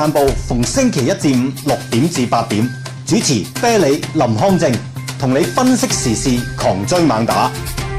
晚報逢星期一至五6點至8點，主持啤梨、林康正，同你分析時事，狂追猛打。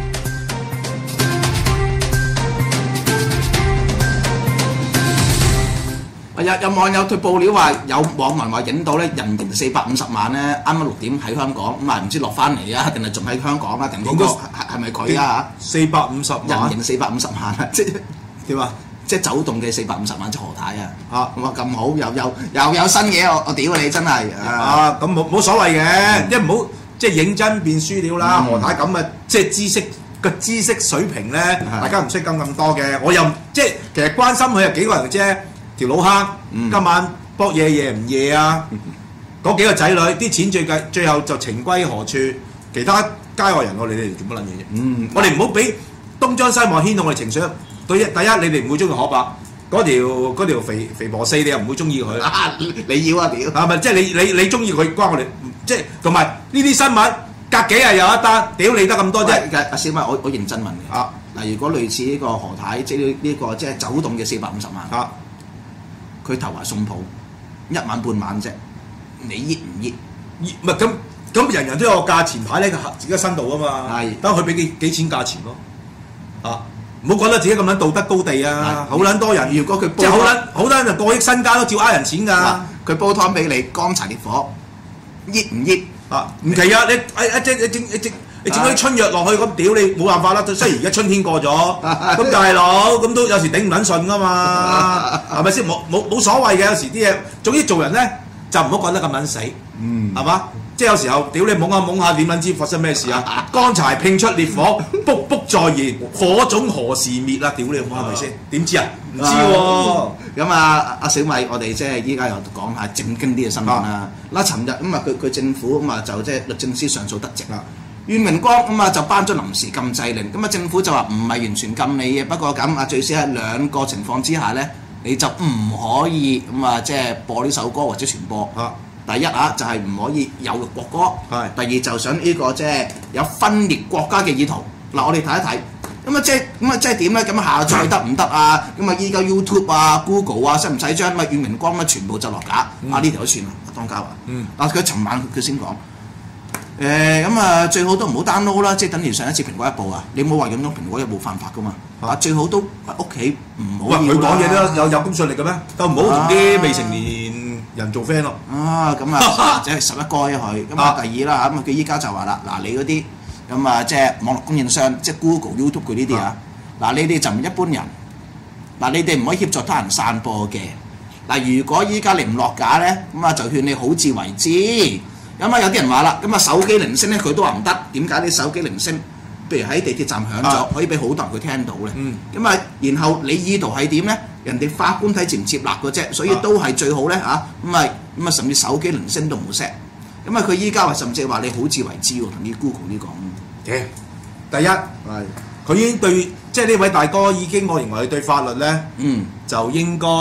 有網友佢報料話，有網民話影到咧人形450萬咧，啱啱6點喺香港，咁啊唔知落翻嚟啊，定係仲喺香港啊？定嗰個係咪佢啊 ？450萬人形450萬啊！即係點啊？即係走動嘅450萬，即係何太啊！咁咁好，又有新嘢，我屌你真係咁冇所謂嘅，即係唔好即係認真變輸料啦。何太咁嘅即係知識水平咧，大家唔識咁多嘅。我又即係其實關心佢係幾個人嘅啫。條老坑今晚搏嘢夜唔夜啊？嗰幾個仔女啲錢最後就情歸何處？其他街外人你哋做乜撚嘢啫？我哋唔好俾東張西望牽動我哋情緒。第一，你哋唔會中意可伯嗰條肥婆四，你又唔會中意佢。 你要啊屌！ 係咪即係你中意佢關我哋？即係同埋呢啲新聞隔幾日有一單，屌你得咁多啫！ 阿小麥，我認真問嘅。嗱，如果類似呢個何太，即係呢個即係走動嘅450萬。佢投懷送抱1晚半晚啫，你熱唔熱？ 唔係咁，人人都有個價錢牌喺自己身度啊嘛。係，等佢俾幾錢價錢咯。唔好覺得自己咁撚道德高地啊！好撚多人，如果佢即係好撚人就過億身家都照呃人錢㗎。 佢煲湯俾你，乾柴烈火，熱唔熱？ 唔奇啊！你整啲春藥落去咁屌你冇辦法啦！雖然而家春天過咗，咁大佬咁都有時頂唔撚順噶嘛，係咪先？冇所謂嘅，有時啲嘢，總之做人咧就唔好覺得咁撚死，係嘛？即係有時候屌你懵下點撚知發生咩事啊？乾柴拼出烈火，卜卜在燃，火種何時滅啊？屌你係咪先？點知啊？唔知喎。 咁阿小米，我哋即係依家又講下正經啲嘅新聞啦。嗱，尋日咁啊，佢政府咁啊就即係律政司上訴得直啦。願明光咁啊就頒咗臨時禁制令，咁啊政府就話唔係完全禁你嘅，不過咁啊最少喺2個情況之下咧，你就唔可以咁啊即係播呢首歌或者傳播。第一就係唔可以有辱國歌。第二就想呢個即係有分裂國家嘅意圖。嗱，我哋睇一睇，咁啊即係點咧？咁下載得唔得啊？咁啊依家 YouTube 啊、Google 啊，使唔使將願明光咧全部就落架？呢條都算啦，當家話。佢尋晚佢先講。咁啊，最好都唔好 download 啦，即係等於上一次蘋果日報啊，你冇話用咗蘋果日報犯法噶嘛？最好都屋企唔好。 佢講嘢都有公信力嘅咩？都唔好同啲未成年人做 friend 咯。 咁啊，或者係11該佢。咁啊，第二啦，咁啊，佢依家就話啦，嗱，你嗰啲咁啊，即係網絡供應商，即係 Google、YouTube 佢呢啲啊，嗱，你哋就唔一般人，嗱，你哋唔可以協助他人散播嘅。嗱，如果依家你唔落架咧，咁啊就勸你好自為之。咁啊，有啲人話啦，咁啊手機鈴聲咧佢都話唔得，點解啲手機鈴聲，譬如喺地鐵站響咗，可以俾好多人佢聽到咧？咁啊，然後你意圖係點咧？人哋法官睇接唔接納嘅啫，所以都係最好咧嚇。咁啊，甚至手機鈴聲都唔 set。咁啊，佢依家話甚至話你好自為之喎，同啲 Google 呢講。 第一佢已經對，即係呢位大哥已經，我認為佢對法律咧，就應該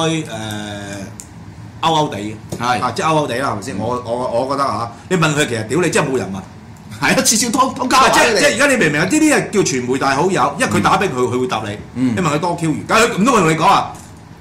勾地嘅，即係勾地啦，係咪先？我覺得你問佢其實屌你真係冇人問， 係啊，次次拖交即係而家你明唔明啊？呢啲係叫傳媒大好友，因為佢打俾佢會答你，你問佢多 Q 餘，但係佢唔通佢同你講啊？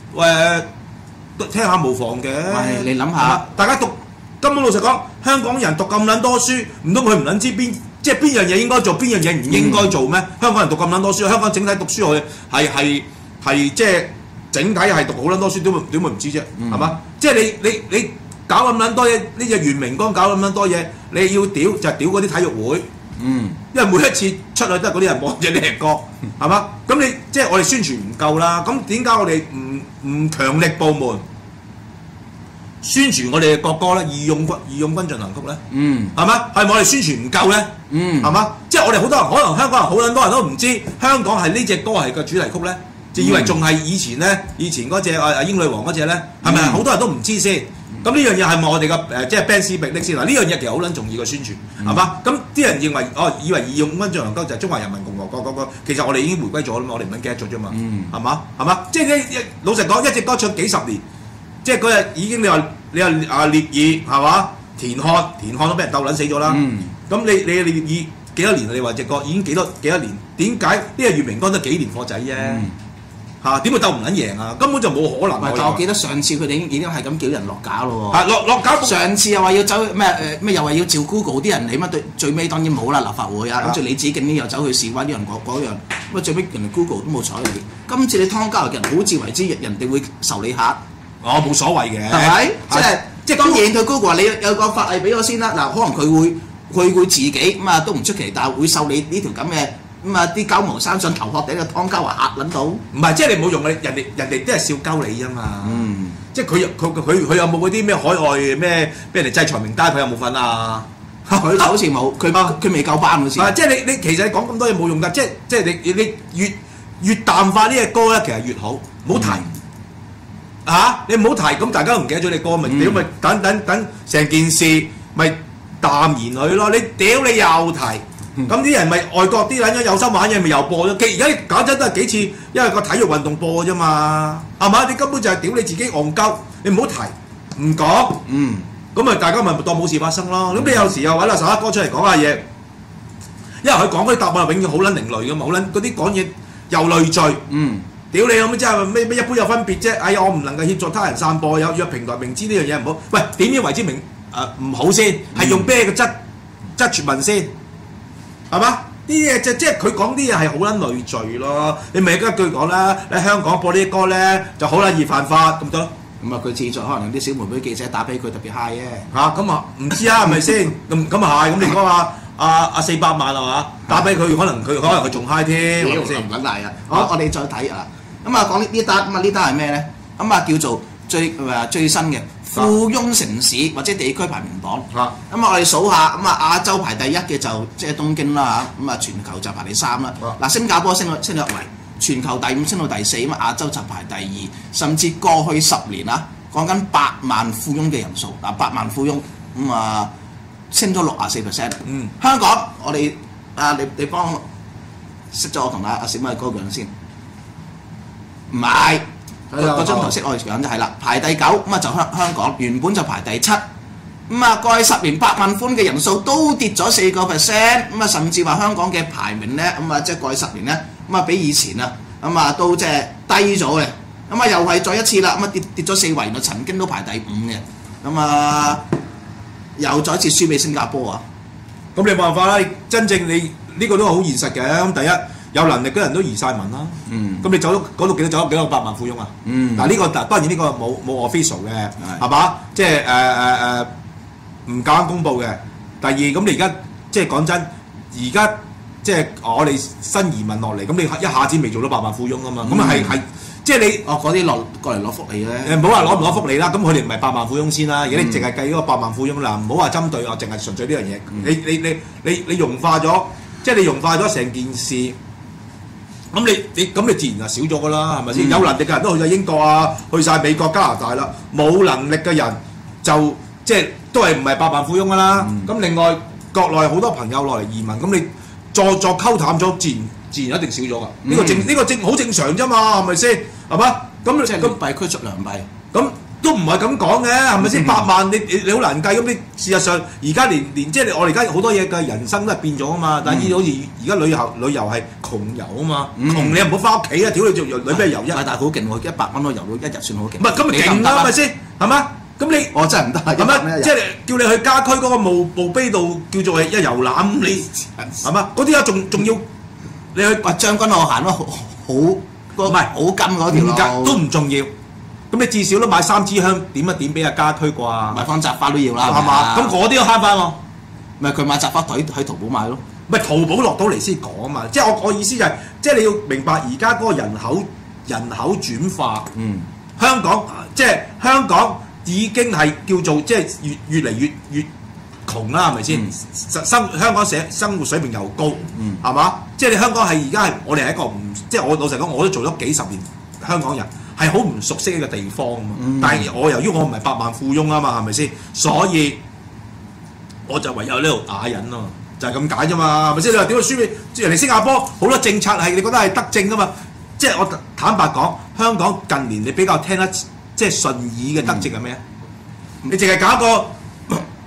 聽下無妨嘅。 你諗下， 大家讀根本老實講，香港人讀咁撚多書，唔通佢唔撚知即係邊樣嘢應該做，邊樣嘢唔應該做咩？香港人讀咁撚多書，香港整體讀書係即係。整體係讀好撚多書，點會唔知啫？係嘛？即係你搞咁撚多嘢，呢隻願明光搞咁撚多嘢，你要屌就係屌嗰啲體育會。因為每一次出去都係嗰啲人望住你隻歌，係嘛？咁你即係我哋宣傳唔夠啦。咁點解我哋唔強力部門宣傳我哋嘅國歌咧？義勇軍進行曲咧？係嘛？係咪我哋宣傳唔夠咧？係嘛？即係我哋好多人，可能香港人好撚多人都唔知香港係呢隻歌係個主題曲咧。就以為仲係以前嗰隻英女王嗰隻咧，係咪好多人都唔知先？咁呢樣嘢係咪我哋嘅即係 band 斯比力先？嗱，呢樣嘢其實好撚重要嘅宣傳，係嘛？咁啲人認為以為義勇軍進行曲就係中華人民共和國嗰個，其實我哋已經回歸咗啦嘛，我哋唔撚記得咗啫嘛，係嘛？即係老實講，一隻歌唱幾十年，即係嗰日已經你話烈爾係嘛？田漢都俾人鬥撚死咗啦。咁你烈爾幾多年？你話隻歌已經幾多年？點解呢個願明光得幾年貨仔啫？ 嚇，點會鬥唔撚贏啊？根本就冇可能。 但我記得上次佢哋已經係咁叫人落架咯喎。落架。 上次又話要走咩又話要照 Google 啲人，起碼最尾當然冇啦，立法會啊，跟住李梓敬呢又走去示威啲人嗰樣，咁最尾人哋 Google 都冇睬你。今次你湯家驊嘅人好自為之，人哋會受你嚇。 冇所謂嘅， 係咪？即係當然佢 Google 話你有個法例俾我先啦。嗱，可能佢會自己咁啊都唔出奇，但係會受你呢條咁嘅。咁啊！啲鳩毛山上頭殼頂嘅湯家驊嚇撚到，唔係即係你冇用嘅，人哋都係笑鳩你啫嘛。即係佢有冇嗰啲咩海外咩俾人哋制裁名單？佢有冇份啊？ 佢就好似冇，佢未夠班好似。 即係你其實你講咁多嘢冇用㗎，即係你越淡化呢隻歌咧，其實越好，唔好提嚇，你唔好提，咁大家都唔記得咗你歌咪屌咪等成件事咪淡然佢咯。你屌你又提。咁啲人咪外國啲撚有心玩嘢咪又播咗，而家你講真都係幾次，因為個體育運動播啫嘛，係嘛？你根本就係屌你自己戇鳩，你唔好提，唔講，咁咪大家咪當冇事發生咯。咁你有時又揾阿十一哥出嚟講下嘢，因為佢講嗰啲答案係永遠好撚另類噶嘛，好撚嗰啲講嘢又累贅，屌你咁即係咩一般有分別啫？哎呀，我唔能夠協助他人散播，有平台明知呢樣嘢唔好，喂點樣為之唔好先？係用咩嘅質傳聞先？係嘛？啲嘢即係佢講啲嘢係好撚累贅咯。你咪一句講啦，喺香港播呢啲歌咧就好撚易犯法咁多。 咁啊，佢自在可能啲小妹妹記者打俾佢特別 high 啫。 咁啊唔知啊，係咪先？咁啊係。咁你講話阿400萬係嘛？打俾佢可能佢仲 high 添，係咪先？ 唔撚大啊！好，我哋再睇啊。咁啊講呢單，咁啊呢單係咩咧？咁啊叫做最新嘅富翁城市或者地區排名榜。咁啊我哋數下，咁啊亞洲排第一嘅就即係東京啦嚇，咁啊全球就排第3啦。嗱新加坡升咗嚟，全球第5升到第4，咁亞洲就排第2，甚至過去10年啊，講緊8萬富翁嘅人數，嗱8萬富翁咁啊升咗64%。香港我哋你幫我識咗我同阿小米哥樣先，唔係。嗰張圖識我哋講就係啦，排第9，咁啊就香港原本就排第7，咁啊過去10年8萬歡嘅人數都跌咗4%，咁啊甚至話香港嘅排名咧，咁啊即係過去10年咧，咁啊比以前啊，咁啊都即係低咗嘅，咁啊又係再一次啦，咁啊跌咗4位，原來曾經都排第5嘅，咁啊又再一次輸俾新加坡啊！ 咁你冇辦法啦，真正你呢個都係好現實嘅。咁第一。有能力嘅人都移晒民啦，咁你走咗嗰度幾多走咗幾多百萬富翁啊？嗱呢個當然呢個冇 official 嘅，係嘛？即係唔夠膽公佈嘅。第二咁你而家即係講真，而家即係我哋新移民落嚟，咁你一下子未做到百萬富翁啊嘛？咁係即係你嗰啲過嚟攞福利咧， 唔好話攞唔攞福利啦，咁佢哋唔係百萬富翁先啦。而家你淨係計嗰個百萬富翁啦，唔好話針對我，淨係純粹呢樣嘢。你融化咗，即係你融化咗成件事。咁你自然就少咗噶啦，係咪先？有能力嘅人都去晒英國啊，去晒美國、加拿大啦。冇能力嘅人就即係都係唔係百萬富翁噶啦。咁另外國內好多朋友落嚟移民，咁你作溝淡咗，自然一定少咗噶。呢個好正常啫嘛，係咪先？係嘛？咁即係咁幣驅逐良幣。 咁都唔係咁講嘅，係咪先？8萬你好難計。咁你事實上而家連即係我哋而家好多嘢嘅人生都係變咗啊嘛。但係好似而家旅遊係窮遊啊嘛，窮你又唔好翻屋企啊！屌你做旅咩遊啫？ 但係好勁喎，100蚊都遊到1日算好勁。 唔係咁咪勁啦，係咪先？係嘛？咁你我真係唔得， 係咪？即係叫你去家駒嗰個墓碑度叫做係一遊覽，你係嘛？嗰啲啊仲要你去將軍澳行咯，好唔係好近嗰條路都唔重要。咁你至少都買3支香點一點俾阿家駒啩？ 買翻雜花都要啦， 係嘛？咁嗰啲都慳翻喎。 咪佢買雜花隊喺淘寶買咯。 咪淘寶落到嚟先講啊嘛！即係我意思就係，即係你要明白而家嗰個人口轉化。香港已經係叫做即係越嚟越窮啦，係咪先？香港生活水平又高，係嘛？即係你香港係而家係我哋係一個唔即係我老實講，我都做咗幾十年香港人。係好唔熟悉呢個地方啊嘛，但係由於我唔係百萬富翁啊嘛，係咪先？所以我就唯有呢度啞忍咯，就係咁解啫嘛，係咪先？你話點解輸俾人哋新加坡好多政策係你覺得係德政啊嘛？即係我坦白講，香港近年你比較聽得即係順耳嘅德政係咩啊？你淨係搞個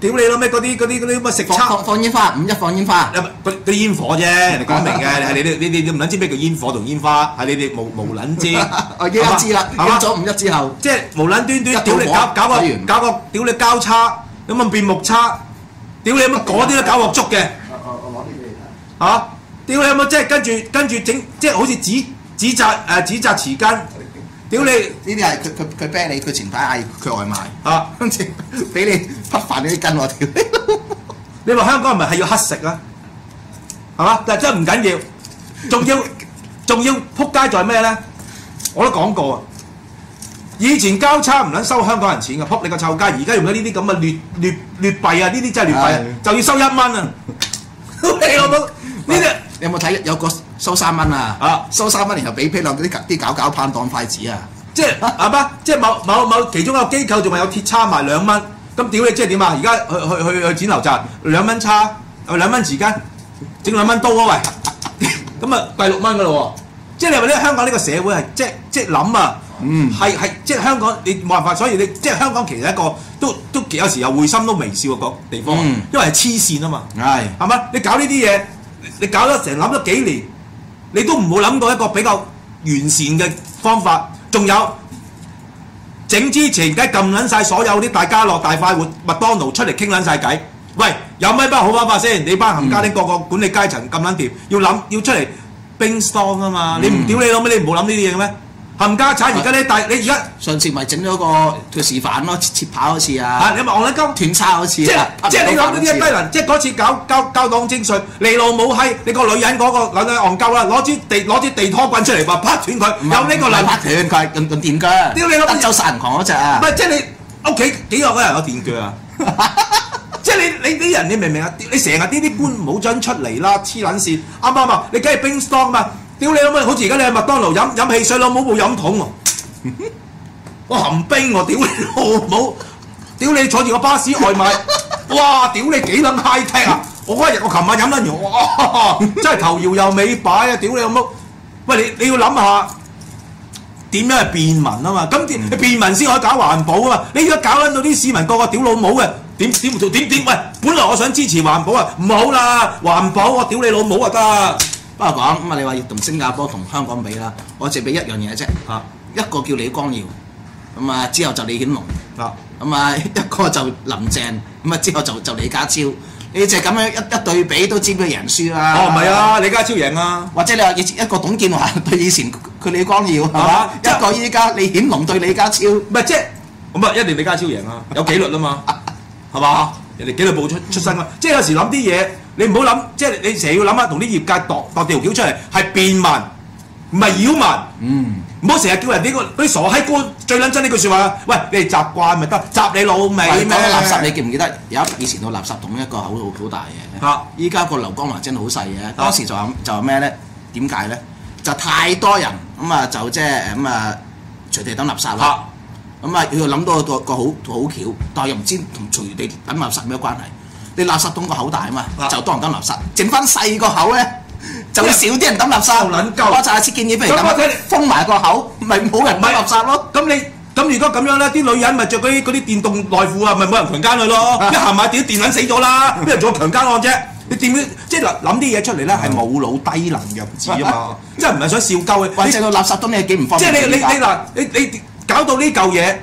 屌你老咩嗰啲乜食叉。 放煙花，五一放煙花。 嗰啲煙火啫，人哋講明嘅，係你唔撚知咩叫煙火同煙花，係你哋無撚知。 我依家知啦， 係嘛？ 咗五一之後， 即係無撚端端屌你搞個屌你交叉，咁啊變木叉，屌你有乜嗰啲都搞鑊粥嘅。 我攞啲俾你睇。 嚇！屌你有冇即係跟住整即係好似紙紮匙羹。屌你！ 呢啲係佢啤你，佢前排嗌佢外賣， 啊， 跟住俾你匹飯啲羹我屌你！ 你話香港人咪係要乞食啊？係嘛？但係真係唔緊要，仲要撲街在咩咧？我都講過啊！以前交叉唔撚收香港人錢嘅，撲你個臭街！而家用咗呢啲咁嘅劣幣啊！呢啲真係劣幣啊！就要收1蚊啊！你老母呢啲你有冇睇有個收3蚊啊？ 啊， 收3蚊，然後俾兩啲搞棒當筷子啊！ 即係係嘛？即係某其中一個機構仲係有鐵叉賣2蚊，咁屌你即係點啊？而家去剪頭紮2蚊叉，2蚊匙羹，整2蚊刀啊喂！咁啊貴6蚊噶咯喎！即係你話呢香港呢個社會係即係諗啊，係即係香港你冇辦法，所以你即係香港其實一個都有時又會心都微笑個地方，因為係黐線啊嘛，係嘛？你搞呢啲嘢，你搞咗成諗咗幾年，你都唔好諗到一個比較完善嘅方法。仲有整之前，梗係撳撚晒所有啲大家樂、大快活、麥當勞出嚟傾撚晒偈。喂，有咩好辦法先？你班冚家丁個管理階層咁撚掂，要出嚟冰storm啊嘛！你唔屌你老咩？你唔好諗呢啲嘢嘅咩？冚家產而家咧，但係你而家上次咪整咗個示範咯，切跑嗰次啊！ 你咪戇撚鳩斷叉嗰次， 即係你諗嗰啲低能，即係嗰次搞交黨徵稅，你老母閪，你個女人嗰個撚戇鳩啦，攞支地拖棍出嚟話拍斷佢，有呢個能拍斷佢用電鋸， 屌你老母！ 德州殺人狂嗰隻啊！ 唔係即係你屋企幾個人有電鋸啊？即係你啲人你明唔明啊？你成日呢啲官唔好將出嚟啦，黐撚線，啱唔啱啊？你梗係冰storm嘛？屌你老母！好似而家你喺麥當勞飲汽水攞冇部飲筒喎，我含冰喎！屌你老母！屌你坐住個巴士外賣，哇！屌你幾撚 high tech 啊！我嗰日我琴晚飲撚完，哇！真係頭搖又尾擺啊！屌你老母！喂你要諗下點樣係便民啊嘛？咁你便民先可以搞環保啊嘛！你而家搞撚到啲市民個個屌老母嘅，點？喂！本來我想支持環保啊，唔好啦！環保我屌你老母啊得！ 不過講咁啊，你話要同新加坡同香港比啦，我淨俾一樣嘢啫，一個叫李光耀，咁啊之後就李顯龍，咁啊一個就林鄭，咁啊之後就李家超，你就咁樣一對比都知佢贏輸啦。 哦，唔係啊，李家超贏啊！ 或者你話以前一個董建華對以前佢李光耀係嘛，一個依家李顯龍對李家超， 唔係即係咁啊，一定李家超贏啊，有紀律啊嘛，係嘛？人哋紀律部出身啊，即係有時諗啲嘢。你唔好諗，即係你成日要諗下，同啲業界度條橋出嚟，係便民，唔係擾民。唔好成日叫人哋嗰啲傻閪官最撚真呢句説話。喂，你哋習慣咪得，習你老味咩？ 講垃圾，你記唔記得有以前個垃圾桶一個口好大嘅？依家個劉江華真係好細嘅。當時就話咩咧？點解咧？就太多人咁啊，就即係咁啊，隨地抌垃圾啦。咁啊，佢又諗到個好橋，但係又唔知同隨地抌垃圾咩關係？你垃圾桶個口大啊嘛，就多人抌垃圾，剩翻細個口咧，就會少啲人抌垃圾。我就係設建議俾人抌，封埋個口，咪冇人抌垃圾咯。咁如果咁樣咧，啲女人咪着嗰啲電動內褲啊，咪冇人強姦佢咯。一行埋電撚死咗啦，邊人做強姦案啫？你點即係諗啲嘢出嚟咧，係冇腦低能弱智啊嘛，即係唔係想笑鳩嘅。 或者個垃圾桶你幾唔方便？ 即係你搞到呢嚿嘢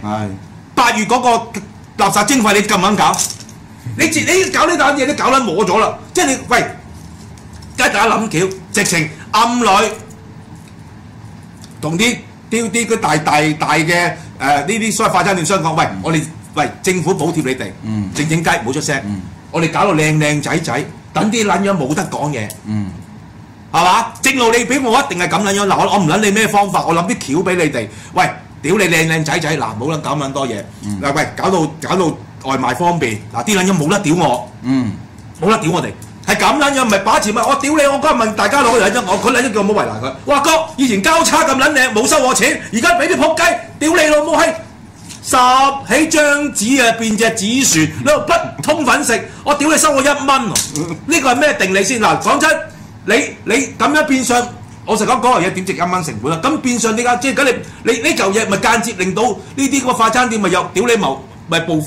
，8月嗰個垃圾徵費你敢唔敢搞？你搞呢單嘢都搞撚摸咗啦，即係你喂，梗係大家諗橋，直情暗裏同啲大嘅呢啲所謂快餐店商講，喂政府補貼你哋，靜雞唔好出聲，我哋搞到靚仔，等啲撚樣冇得講嘢，係嘛？正路你俾我一定係咁撚樣，嗱我唔撚你咩方法，我諗啲橋俾你哋，喂屌你靚仔，嗱唔好撚搞咁多嘢，嗱喂搞到。外賣方便，嗱啲撚樣冇得屌我，冇得屌我哋，係咁撚樣，唔係把持咪我屌你！我嗰日問大家攞個撚樣，佢撚樣叫我唔好為難佢。我話哥，以前交叉咁撚靚，冇收我錢，而家俾啲仆街屌你老母閪，十起張紙啊變隻紙船，你度不通粉食，我屌你收我1蚊喎！呢個係咩定理先？嗱講真，你咁樣變相，我實講嗰樣嘢點值1蚊成本啊？咁變相點解即係咁你呢嚿嘢咪間接令到呢啲咁嘅快餐店咪又屌你咪暴富咯？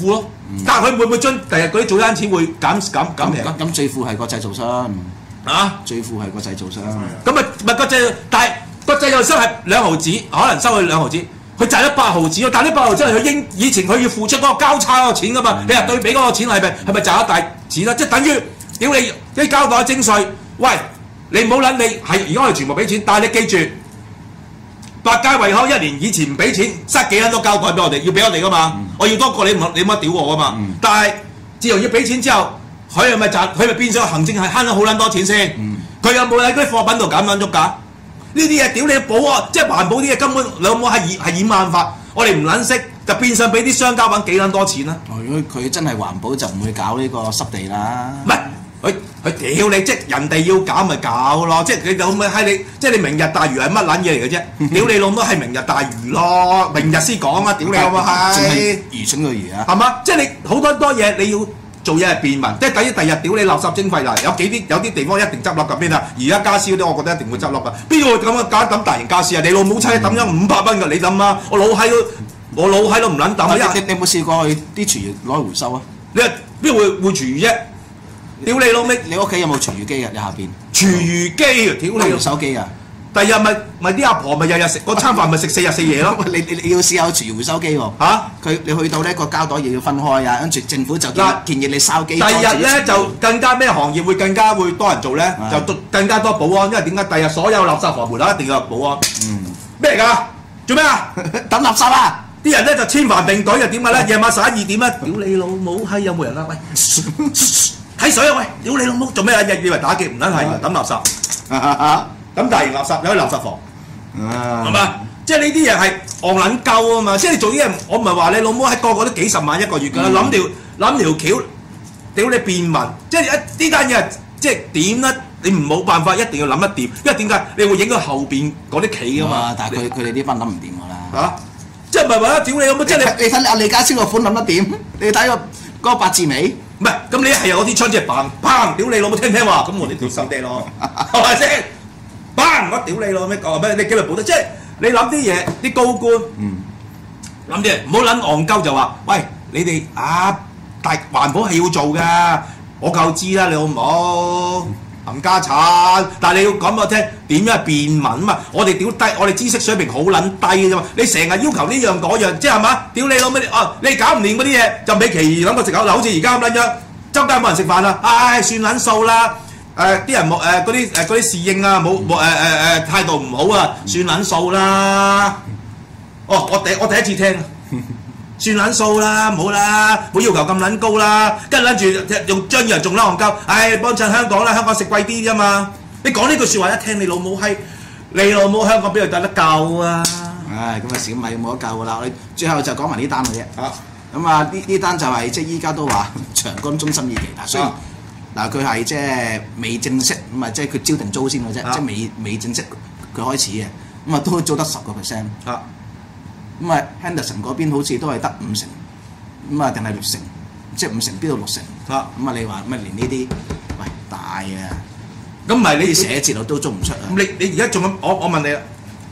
但係佢會唔會將第日嗰啲早餐錢會減平？ 咁最富係個製造商啊！ 最富係個製造商。 咁咪個製，但係個製造商係2毫子，可能收佢2毫子，佢賺咗8毫子喎。但係呢8毫子係佢以前佢要付出嗰個交叉嗰個錢噶嘛，你話對比嗰個錢係咪賺一大錢啦？即係等於屌你啲膠袋徵稅，喂你唔好撚你係而家我哋全部俾錢，但係你記住。百佳惠康1年以前唔俾錢，塞幾撚多膠袋俾我哋，要俾我哋噶嘛？我要多過你唔好屌我噶嘛？但係自從要俾錢之後，佢係咪變咗行政係慳咗好撚多錢先？佢有冇喺嗰啲貨品度減撚足價？呢啲嘢屌你保啊！即係環保啲嘢根本你有冇係掩眼法？我哋唔撚識，就變相俾啲商家揾幾撚多錢啦。 如果佢真係環保就唔會搞呢個濕地啦。 唔係。佢屌你，即係人哋要搞咪搞咯，即係你老母閪你，即係你明日大嶼係乜撚嘢嚟嘅啫？屌你老母係明日大嶼咯，明日先講啊！屌你老母閪， 愚蠢嘅愚啊！ 係嘛？即係你好多嘢你要做嘢係便民，即係等於第日屌你垃圾徵費啦，有啲地方一定執笠㗎邊啊？而家家私嗰啲我覺得一定會執笠㗎，邊個會咁樣抌大型家私啊？你老母閪抌咗500蚊㗎，你抌啊！我老閪都唔撚抌啊！ 你有冇試過去啲廚餘攞去回收啊？ 你邊會廚餘啫？屌你老味！ 你屋企有冇廚餘機啊？你下邊廚餘機啊！屌你手機啊！ 第日咪啲阿婆咪日日食嗰餐飯咪食4日4夜咯。 你要試下廚餘回收機喎。你去到呢個膠袋又要分開啊，跟住政府就建議你燒機。 第日咧就更加咩行業會更加會多人做咧？就更加多保安，因為點解？第日所有垃圾房門口一定要有保安。咩嚟㗎？做咩啊？ 抌垃圾啊！ 啲人咧就千帆並隊，又點解咧？夜晚11、2點咧，屌你老母閪有冇人啊？喂！睇水啊！喂，屌你老母做咩啊？以為打劫唔撚係抌垃圾，抌大型垃圾有去垃圾房，係嘛？即係呢啲嘢係戇撚鳩啊嘛！即係你做啲嘢，我唔係話你老母喺個個都幾十萬一個月㗎，諗條橋，屌你便民！即係呢單嘢即係點咧？你唔冇辦法，一定要諗一掂，因為點解？你會影到後邊嗰啲企㗎嘛？ 但係佢哋啲班諗唔掂㗎啦。 即係唔係話屌你老母？即係你睇阿李家超個款諗得掂？你睇嗰個八字尾。 唔係，咁你一係有啲槍即係砰砰，屌你老母聽唔聽話？咁我哋條心爹咯，係咪先？砰！我屌你老咩講咩？你紀律部隊，即係你諗啲嘢，啲高官諗啲嘢，唔好撚戇鳩就話，喂，你哋大環保係要做㗎，我夠知啦，你好唔好？冚家產，但係你要講俾我聽點樣係便民啊嘛！我哋屌低，我哋知識水平好撚低嘅啫嘛！你成日要求呢樣嗰樣，即係嘛？屌你老味你搞唔掂嗰啲嘢就美其諗個藉口，嗱好似而家咁撚樣，周街冇人食飯啦，算撚數啦！啲人冇嗰啲侍應啊冇態度唔好啊，算撚數啦！我第一次聽。算撚數啦，唔好啦，冇要求咁撚高啦，跟住撚住用張宇人仲撚戇鳩，幫襯香港啦，香港食貴啲啫嘛！你講呢句説話一聽，你老母閪，你老母香港邊度得救啊？ 咁啊小米冇得救噶啦！我哋最後就講埋呢單嘅啫。咁呢單就係即係依家都話長江中心二期，雖然嗱佢係即係未正式，咁啊即係佢招定租先嘅啫，即係未正式佢開始嘅，咁啊都租得10%。咁啊 Henderson 嗰邊好似都係得5成，咁啊定係6成，即係5成邊度6成？咁啊你話乜連呢啲喂大啊？ 咁唔係你寫字樓都租唔出啊？ 咁你而家仲咁？我問你啦，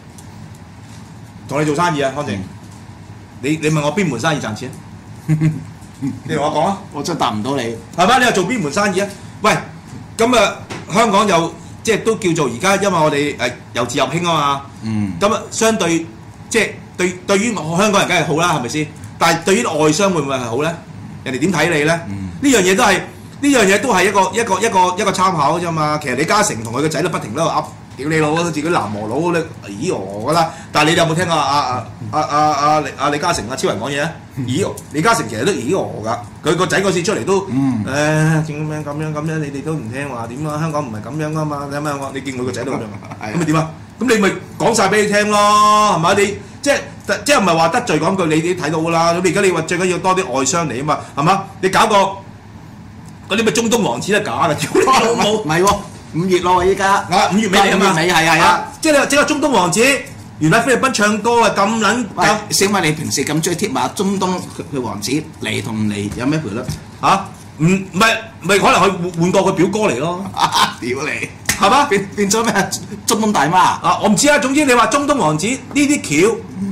同你做生意啊，康靜，你問我邊門生意賺錢？你同我講啊！ 我真係答唔到你， 係嘛？你又做邊門生意啊？喂，咁啊香港又即係都叫做而家，因為我哋由治入興啊嘛。咁啊相對即係。對於香港人梗係好啦，係咪先？但係對於外商會唔會係好咧？人哋點睇你咧？呢樣嘢都係一個參考啫嘛。其實李嘉誠同佢個仔都不停喺度噏，屌你老，自己南無佬你咦㗎啦。但係你有冇聽過李嘉誠超人講嘢啊？咦，李嘉誠其實都咦㗎。佢個仔嗰次出嚟都咁樣，你哋都唔聽話點啊？香港唔係咁樣㗎嘛？你睇下你見佢個仔都咁樣，咁咪點啊？咁你咪講晒俾你聽咯，係咪？你即係唔係話得罪講句，你哋睇到㗎啦。咁而家你話最緊要多啲外商嚟啊嘛，係嘛？你搞個嗰啲咩中東王子都假嘅， 唔係喎，5月咯依家 ，5月尾嚟啊嘛， 係啊， 即係你話整個中東王子，原來菲律賓唱歌啊咁撚咁。 小米你平時咁追貼馬中東佢王子嚟同唔嚟有咩賠率？ 唔係可能佢換過佢表哥嚟咯， 屌你！ 係嘛？ 變咗咩？中東大媽我唔知啊。總之你話中東王子呢啲橋，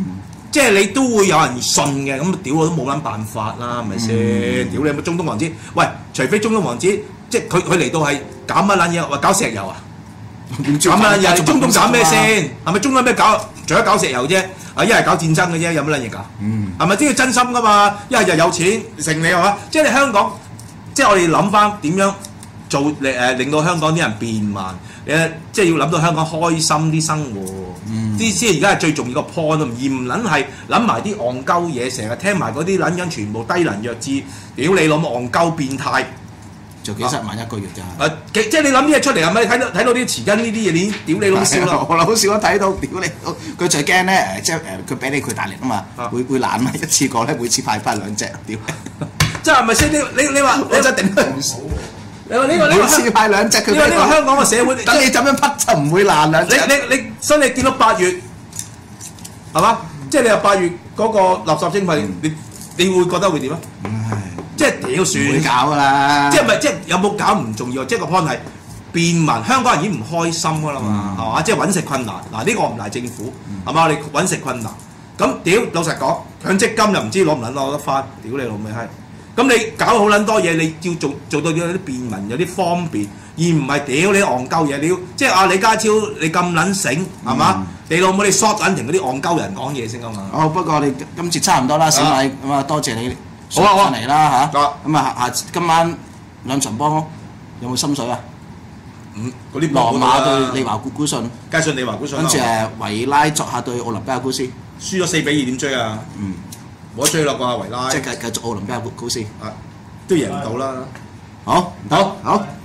即係你都會有人信嘅，咁屌我都冇撚辦法啦，係咪先？屌你有冇中東王子？喂，除非中東王子，即係佢嚟到係搞乜撚嘢？話搞石油啊？搞乜撚嘢？中東搞咩先？係咪中東咩搞？除咗搞石油啫，一係搞戰爭嘅啫，有乜撚嘢搞？係咪都要真心噶嘛？一係就有錢成你係嘛？即係你香港，即係我哋諗翻點樣做令到香港啲人變慢。即係要諗到香港開心啲生活，啲先而家係最重要個 point 而唔撚係諗埋啲戇鳩嘢，成日聽埋嗰啲撚緊全部低能弱智，屌你老母戇鳩變態， 就幾十萬一個月咋？ 即係你諗啲嘢出嚟係咪？睇到啲匙羹呢啲嘢，你屌你老笑啦！ 我好少睇到，屌你！佢最驚咧即係佢俾你佢大力啊嘛，會爛啊！一次過咧，每次派翻2隻，屌！ 即係係咪先？你話我真係頂得唔數。 你話呢個每次派2隻，佢呢個香港嘅社會， 等你咁樣匹就唔會爛兩隻。 你新你見到8月係嘛？即係你話8月嗰個垃圾徵費，你會覺得會點啊？即係屌算會搞㗎啦！ 即係有冇搞唔重要，即係個 point 係變民，香港人已經唔開心㗎啦嘛，係嘛？即係揾食困難。嗱呢個我唔賴政府係嘛？我哋揾食困難，咁屌老實講，強積金又唔知攞唔攞得翻，屌你老味閪！咁你搞好撚多嘢，你要做到有啲便民，有啲方便，而唔係屌你戇鳩嘢。你要即係李家超，你咁撚醒係嘛？你老母你 short 撚停嗰啲戇鳩人講嘢先㗎嘛。 哦，不過我哋今次差唔多啦，小米咁啊，多謝你上嚟啦嚇。咁啊，今晚兩場波有冇心水啊？ 嗰啲羅馬對利華古遜， 加上利華古遜。 跟住維拉作客對奧林比亞高斯， 輸咗4-2點追啊？冇得追啦啩，維拉。 即係繼續奧林比亞高斯。 都贏唔到啦。 好。